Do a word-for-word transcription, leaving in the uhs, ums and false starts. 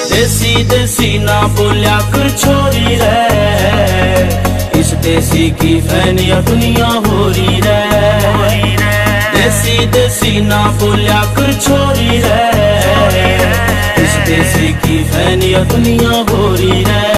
देसी देसी ना बोलिया कर छोरी रे, इस देसी की फैनिया दुनिया हो रही रे। देसी देसी ना बोलिया कर छोरी रे, इस देसी की फैनिया दुनिया हो रही रे।